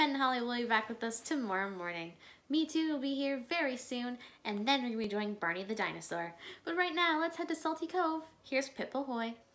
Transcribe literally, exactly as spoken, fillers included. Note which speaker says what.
Speaker 1: Ben and Holly will be back with us tomorrow morning. Me Too will be here very soon, and then we're going to be doing Barney the Dinosaur. But right now, let's head to Salty Cove. Here's Pip Ahoy.